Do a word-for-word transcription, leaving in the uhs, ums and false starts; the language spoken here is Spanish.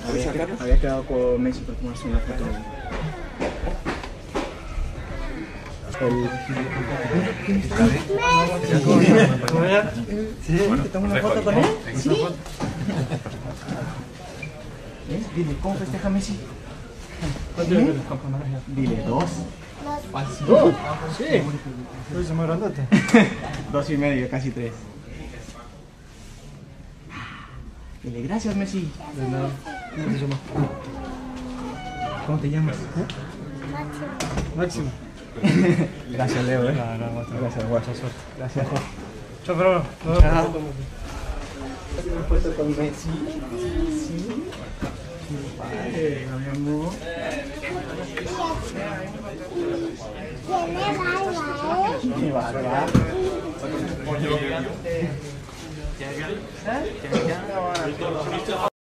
Había, había quedado con Messi para tomarse una foto. El... ¿Sí? ¿Te tomas una foto con él? ¿Sí? ¿Ves? Dile, ¿cómo festeja Messi? ¿Eh? Dile, dos. ¿Dos? Sí. Lo hizo más grandote. Dos y medio, casi tres. Dile, gracias Messi. De nada. ¿Cómo te llamas? ¿Cómo te llamas? Máximo. Máximo. Gracias Leo, eh. No, no, no. Gracias, guacho. Gracias. Chao, pero no. Chao. ¿Una foto con Messi? Sí. Vale, mi amor. Tiene barba, ¿eh?